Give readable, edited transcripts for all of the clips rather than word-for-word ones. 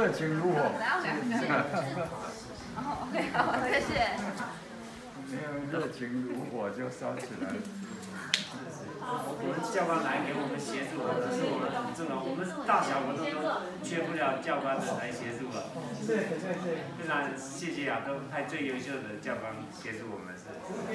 热情如火。 好，OK， 好，谢谢。 没有热情如火就烧起来了。 我们教官来给我们协助，这是我们很重要。我们大小活动都缺不了教官来协助了。 对。 非常谢谢啊，都派最优秀的教官协助我们是。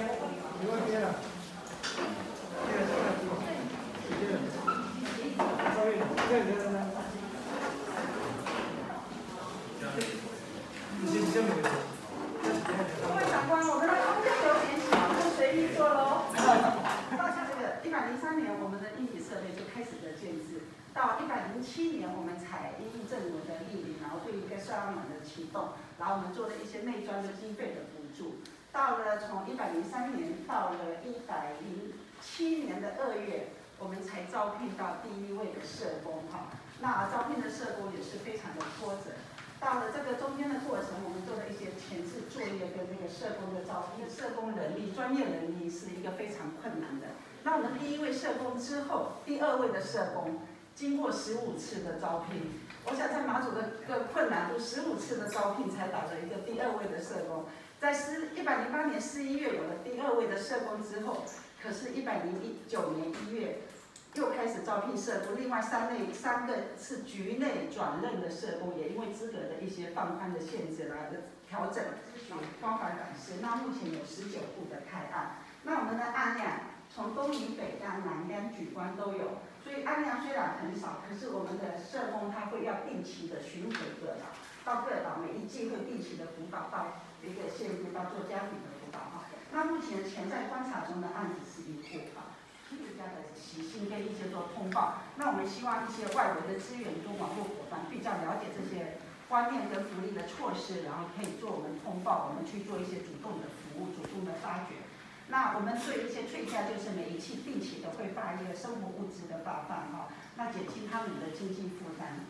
各位长官，我们的空间有点小，就随意坐喽。到像这个103年，我们的硬体设备就开始的建制。到107年，我们才因应政府的莅临，然后对一个射廊门的启动，然后我们做了一些内专的经费的补助。到了从103年到了107年的2月，我们才招聘到第1位的社工哈。那招聘的社工也是非常的波折。到了这个中间的过程，我们做了一些前置作业跟那个社工的招聘，社工人力、专业人力是一个非常困难的。那我们第1位社工之后，第2位的社工，经过15次的招聘，我想在马祖的困难度，15次的招聘才找了一个第2位的社工。在108年11月有了第2位的社工之后，可是109年1月。又开始招聘社工，另外3个是局内转任的社工，也因为资格的一些放宽的限制来的调整，光法展示。那目前有19部的开案，那我们的案量从东营、北干、南干、举关都有，所以案量虽然很少，可是我们的社工他会要定期的巡回各岛，到各岛每一季会定期的辅导到一个县部到做家庭的辅导哈。那目前潜在观察中的案子是1户哈。家的习性跟一些做通报，那我们希望一些外围的资源跟网络伙伴比较了解这些观念跟福利的措施，然后可以做我们通报，我们去做一些主动的服务、主动的发掘。那我们对一些退家，就是每一期定期的会发一个生活物资的发放哈，那减轻他们的经济负担。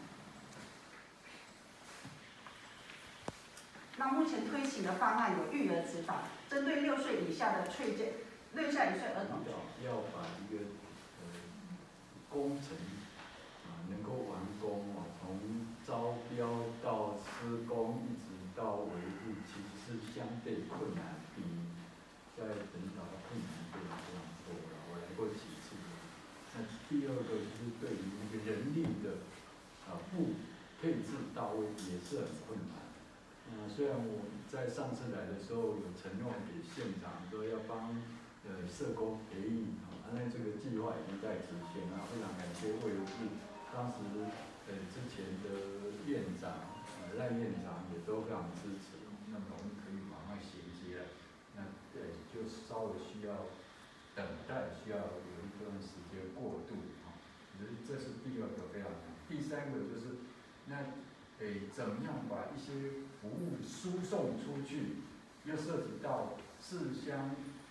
那目前推行的方案有育儿指导，针对6岁以下的退家。6岁以上儿童要把一个工程能够完工从招标到施工一直到维护，其实是相对困难，比在本岛的困难非常非常多了。我来过几次。那第2个就是对于一个人力的不配置到位也是很困难。虽然我在上次来的时候有承诺给县长说要帮社工培育那这个计划已经在执行了，非常感谢卫福部当时之前的院长赖院长也都非常支持，那么我们可以马上衔接了，那就稍微需要等待，需要有一段时间过渡这是第2个非常难。第3个就是那怎么样把一些服务输送出去，又涉及到自乡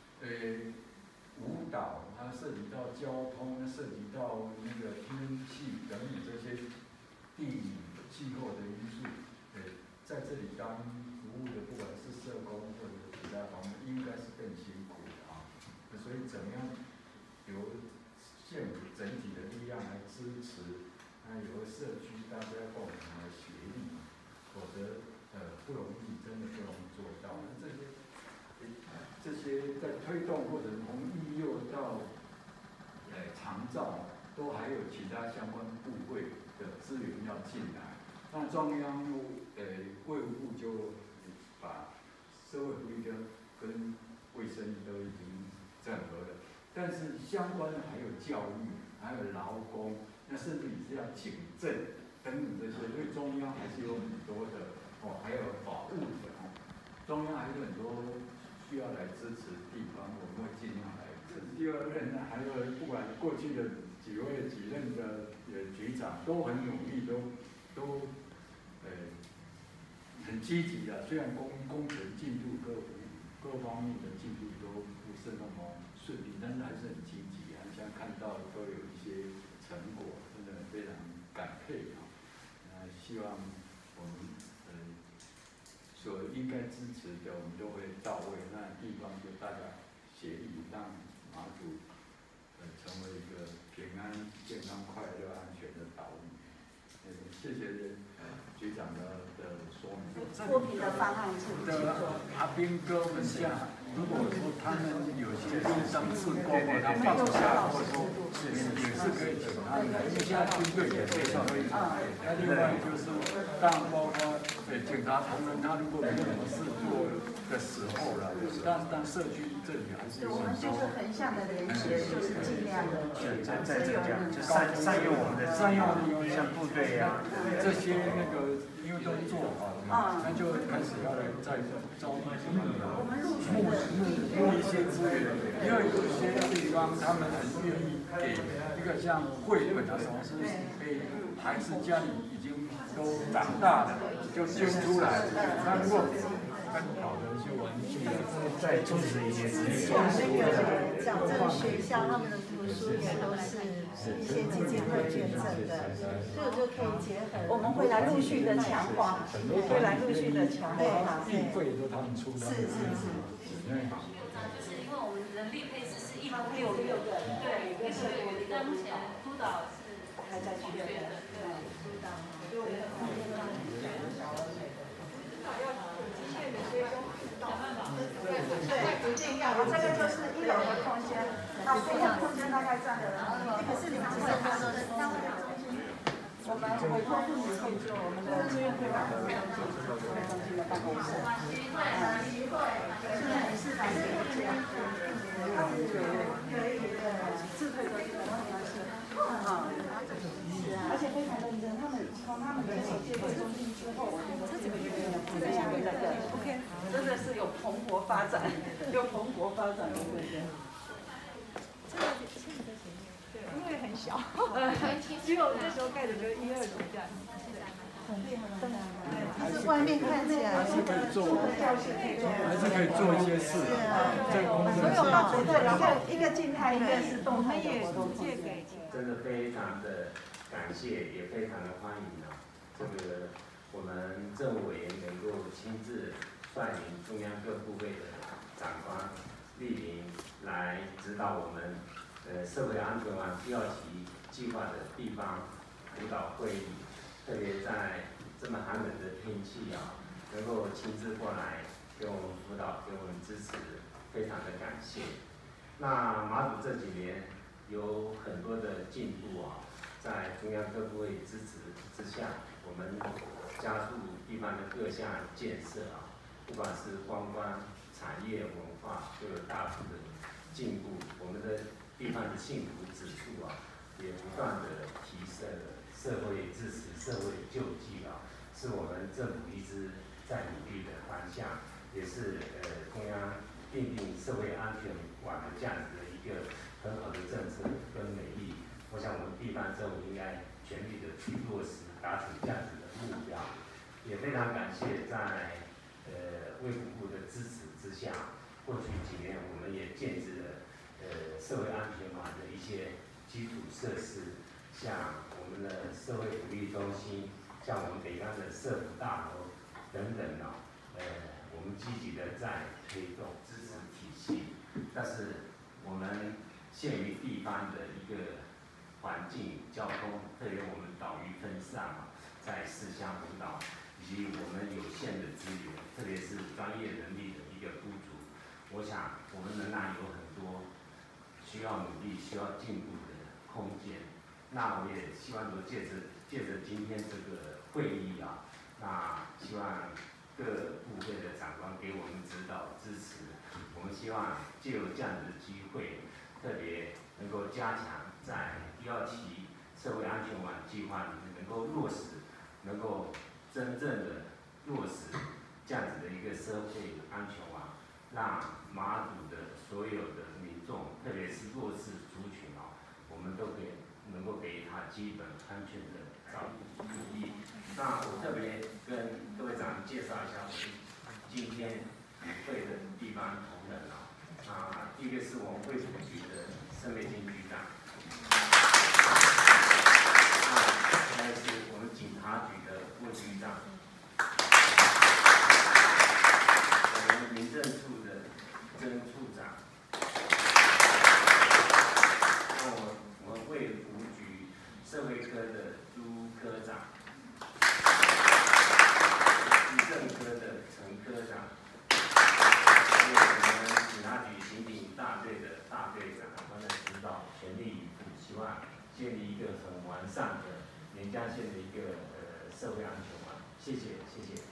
舞蹈，它涉及到交通，涉及到那个天气等等这些地理、气候的因素，在这里当服务的，不管是社工或者其他方面，应该是更辛苦的所以怎么样由县府整体的力量来支持，由社区大家共同来协力，否则不容易，真的不容易做到。这些在推动过程从育幼到长照，都还有其他相关部会的资源要进来。那中央卫福部就把社会福利跟卫生都已经整合了，但是相关的还有教育，还有劳工，那甚至你是要警政等等这些，所以中央还是有很多的还有法务的中央还有很多需要来支持的地方，我们会尽量来支持。第2任还有不管过去的几任的局长都很努力，都很积极的。虽然工程进度各方面的进度都不是那么顺利，但是还是很积极现在看到都有一些成果，真的非常感佩希望我们所应该支持的，我们都会到位。那地方就大家协力，让马祖成为一个平安、健康、快乐、安全的岛屿。谢谢局长的说明。 脱贫的方案是不是做？ 阿兵哥们家，如果说他们有些路上自工啊，他放下或者说也是可以请他们，因为现在军队也非常会。那另外就是当包括警察同仁，他如果没有什么事做的时候了，但社区这里还是有我们就是横向的连接，就是尽量的去在这样，就善用我们的像部队啊， 这些那个因为都做好了嘛，那就开始要来再招募我们陆续的一些资源，因为有些地方他们很愿意给一个像绘本啊什么是给孩子家里已经都长大了，就捐出来。那如果更好的一些玩具， 再支持一些资源。 矫正学校他们的图书也都是一些基金会捐赠的，这个就可以结合。 我们会来陆续的强化，会来陆续的强化。 运费都他们出的。 是。 就是因为我们人力配置是166个，对，但目前督导是还在缺的， 对，督导。 对，一定要。这个就是1楼的空间，那公共空间大概占了，可是你们会看到我们委托妇女会做我们的志愿推广中心的办公室，徐会，是理事长的意见，他是可以自退的关系，而且非常认真，他们从他们的接触中心之后，这样的OK， 真的是有蓬勃发展，的对对。 因为很小，只有那时候盖的就1、2楼这样，很厉害的。就是外面看起来还是可以做，还是可以做一些事。这个公司所有到对，然后一个静态，一个是动态的活动。 真的非常的感谢，也非常的欢迎啊！这个我们政务委员能够亲自率领中央各部会的长官莅临来指导我们社会安全网第2期计划的地方辅导会议，特别在这么寒冷的天气啊，能够亲自过来给我们辅导，给我们支持，非常的感谢。那马祖这几年有很多的进步啊，在中央各部会支持之下，我们加速地方的各项建设啊，不管是观光、产业、文化，都有大幅的进步。我们的地方的幸福指数啊，也不断的提升了。社会支持、社会救济啊，是我们政府一直在努力的方向，也是中央订定社会安全网的这样子的一个很好的政策跟美意。我想我们地方政府应该全力的去落实，达成这样子的目标。也非常感谢在卫福部的支持之下，过去几年我们也建置了社会安全网的一些基础设施，像我们的社会福利中心，像我们北港的社福大楼等等啊，我们积极的在推动支持体系，但是我们限于地方的一个环境、交通，特别我们岛屿分散啊，在四乡辅导以及我们有限的资源，特别是专业人力的一个不足，我想我们仍然有很多需要努力、需要进步的空间。那我也希望说借着今天这个会议啊，那希望各部会的长官给我们指导支持。我们希望借由这样子的机会，特别能够加强在第2期社会安全网计划里面能够落实，能够真正的落实这样子的一个社会安全网，让马祖的所有的民众，特别是弱势族群啊，我们都能够给予他基本安全的照顾福利。那我特别跟各位长介绍一下我们今天与会的地方同仁啊，第一个是我们卫福局的盛美金局长，还有是我们警察局的副局长，我们民政处的曾处长，我们卫福局社会科的朱科长。 上的连江县的一个社会安全网。谢谢，谢谢。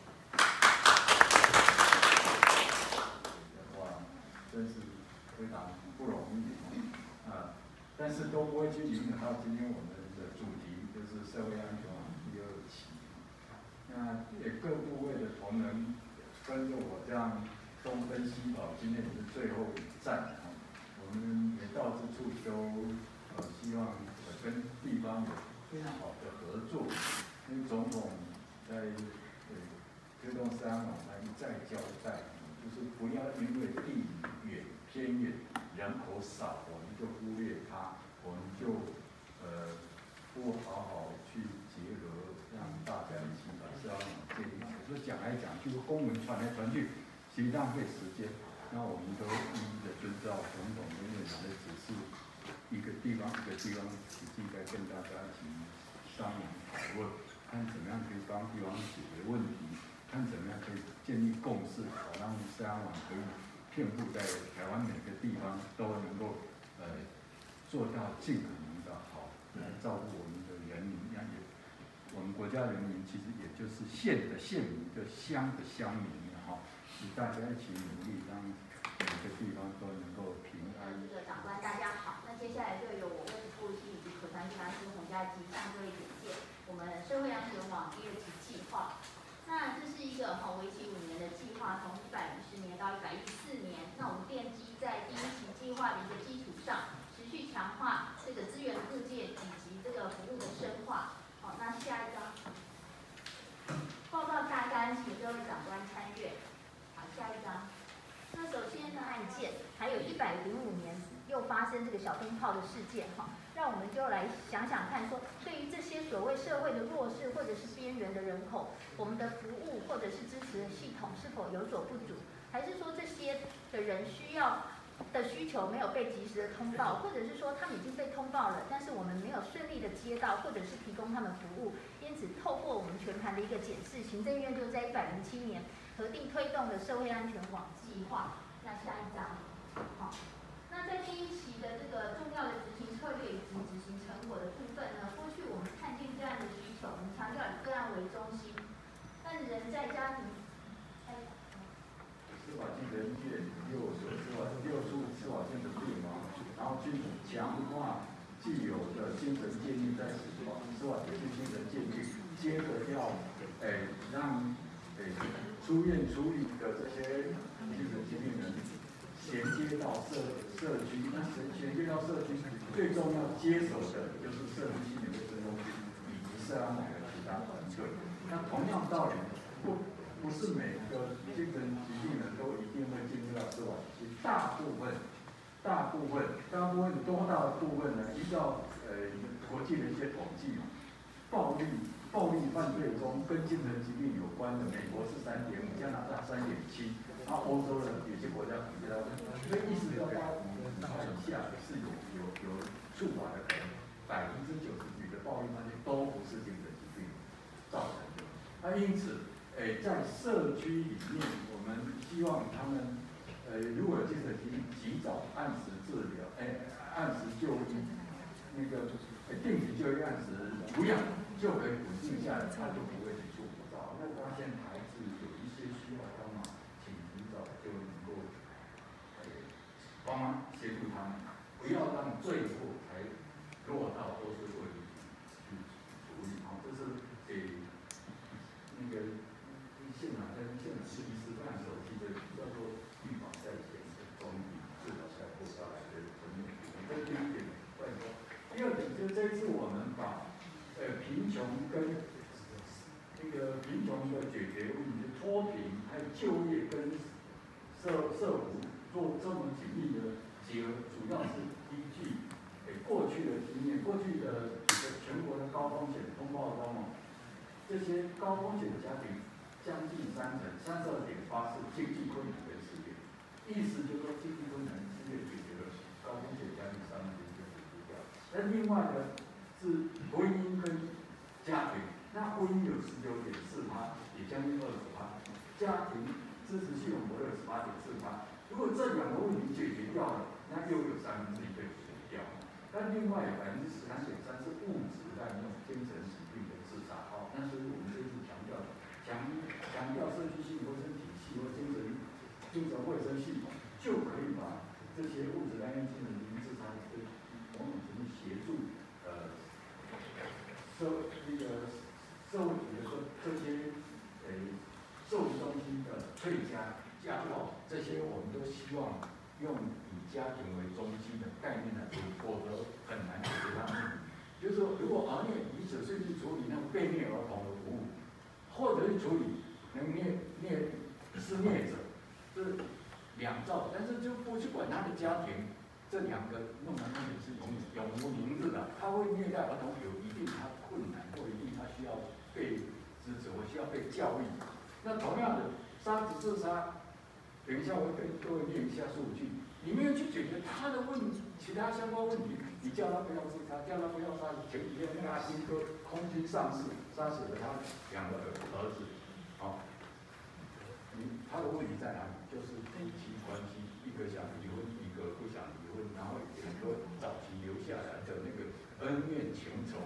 哇，真是非常不容易啊！但是都不会去影响到今天我们的主题，就是社会安全网第2期。那各部位的同仁跟着我这样东奔西跑，今天也是最后一站啊。我们每到之处都希望跟地方有非常好的合作。因为总统在推动治安网，他一再交代，就是不要因为地理远偏远、人口少，我们就忽略它，我们就不好好去结合，让大家一起把治安网建立起来。所以讲来讲去，公文传来传去，其实浪费时间。那我们都一一的遵照总统跟院长的指示，一个地方实际在跟大家一起商量讨论，看怎么样可以帮地方解决问题，看怎么样可以建立共识，好让治安网可以遍布在台湾每个地方，都能够做到尽可能的好，来照顾我们的人民。我们国家人民其实也就是县的县民，就乡的乡民哈。大家一起努力，让每个地方都能够平安。 这个长官大家好，那接下来就由我卫生部以及可传地方师洪家基向各位简介我们社会安全网第2期计划。那这是一个为期5年的计划，从150年到114年。那我们奠基在第1期计划的一个基础上，持续强化这个资源各界以及这个服务的深化。好，那下一张报告大纲，请各位长官参阅。好，下一张。那首先的案件，还有105年又发生这个小灯泡的事件哈，让我们就来想想看说，对于这些所谓社会的弱势或者是边缘的人口，我们的服务或者是支持的系统是否有所不足，还是说这些的人需求没有被及时的通报，或者是说他们已经被通报了，但是我们没有顺利的接到，或者是提供他们服务，因此透过我们全盘的一个检视，行政院就在107年核定推动的社会安全网计划。那下一张，好，那在第1期的这个重要的执行策略以及执行成果的部分呢，过去我们看见个案的需求，我们强调以个案为中心，但人在家庭。 司法技能界又出司法性的病亡，然后去强化既有的精神建立在司法体系精神建立，接着要让出院处理的这些精神疾病人衔接到社区，那衔接到社区最重要接手的就是社区心理卫生中心以及社安网的其他团队。那同样道理，不是每个精神疾病人都一定会进入到司法体系，大部分多大的部分呢？依照国际的一些统计嘛，暴力犯罪中跟精神疾病有关的，美国是3.5，加拿大3.7，然后欧洲的有些国家统计到，所以意思要到5以下是有处罚的可能，90%几的暴力犯罪都不是精神疾病造成的。那因此，在社区里面，我们希望他们，如果有精神疾病，及早按时治疗，按时就医，那个定期就医，按时服养，就可以稳定下来，他就不会去触不到。那发现孩子有一些需要帮忙，请及早就能够帮忙协助他们，不要让最后才落到都是会去处理。好，这是那个现场跟现场是医师非常熟悉的，叫做预防在前，总比治疗在后到来的层面。这是第一点。第二点就是这一次我们把贫穷跟贫穷的解决问题、脱贫还有就业跟社福做这么紧密的结合，主要是依据过去的经验，过去的全国的高风险通报中哦，这些高风险家庭将近32.8%是经济困难跟失业，意思就是说经济困难、失业解决了，高风险家庭3%就解决掉。那另外呢是婚姻跟家庭，那婚姻有19.4%，也将近20%，家庭支持系统模有18.4%。如果这2个问题解决掉了，那又有1/3被解决掉。但另外有13.3%是物质的概念，精神疾病的自杀。好，那所以我们这次强调社区性卫生体系或精神卫生系统，就可以把这些物质来源精神疾病自杀的某种程度协助社会局的这些受助中心的退家暴，这些我们都希望用以家庭为中心的概念来处理，否则很难解决他们问题。就是说，如果熬夜以此是去处理那个被虐儿童的服务，或者是处理施虐者，这两造，但是就不去管他的家庭，这两个弄来弄去是永无宁日的。他会虐待儿童，有一定他困难，或一定他需要被支持，或需要被教育。那同样的，杀子自杀，等一下我会跟各位念一下数据，你没有去解决他的问题，其他相关问题，你叫他不要自杀，叫他不要杀死。前几天那个阿兵哥空军上士杀死了他2个儿子，好。他的问题在哪里？就是夫妻关系，一个想离婚，一个不想离婚，然后2个早期留下来的那个恩怨情仇，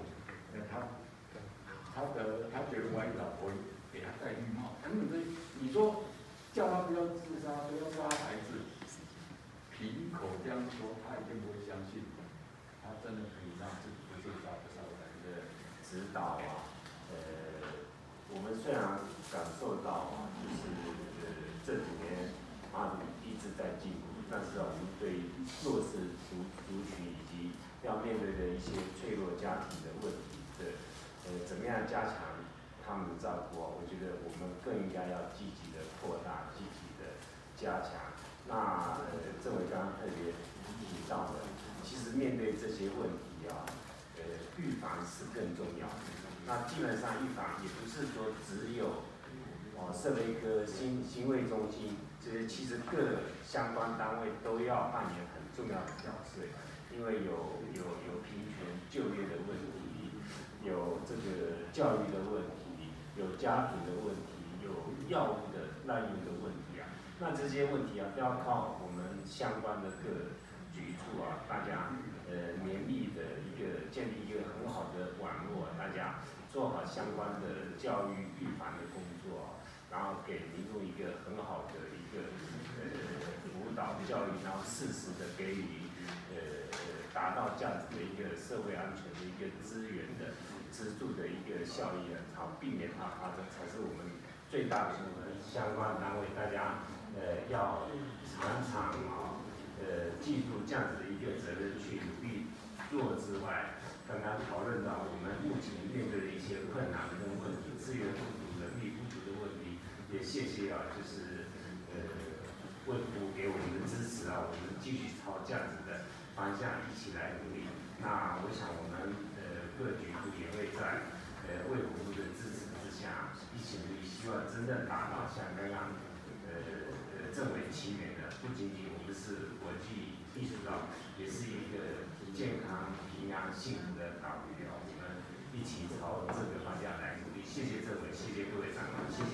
他觉得怀疑老婆给他戴绿帽等等这些，你说叫他不要自杀，不要杀孩子，凭口这样说，他一定不会相信，他真的可以让自己不自杀，不杀孩子的指导啊，我们虽然感受到啊，就是这几年马祖一直在进步，但是我们对弱势族群以及要面对的一些脆弱家庭的问题的，怎么样加强他们的照顾啊？我觉得我们更应该要积极的扩大，积极的加强。那政委刚刚特别提到的，其实面对这些问题啊，预防是更重要的。那基本上预防也不是说只有设了一个行卫中心，这些其实各相关单位都要扮演很重要的角色，因为有平权就业的问题，有这个教育的问题，有家庭的问题，有药物的滥用的问题啊。那这些问题啊，都要靠我们相关的各局处啊，大家勉励的建立一个很好的网络，大家做好相关的教育预防的工作，然后给民众一个很好的一个辅导教育，然后适时的给予达到这样子的一个社会安全的一个资源的支柱的一个效益，好避免它发生，才是我们最大的目的。相关单位大家要常常记住这样子的一个责任去努力做之外，刚刚讨论到我们目前面对的一些困难跟问题，资源不足、人力不足的问题，也谢谢啊，就是卫福给我们的支持啊，我们继续朝这样子的方向一起来努力。那我想我们各局处也会在卫福部的支持之下一起努力，希望真正达到像刚刚政委期勉的，不仅仅我们是国际意识到，也是一个健康、平安、幸福的岛屿啊，我们一起朝这个方向来努力。谢谢政委，谢谢各位长官。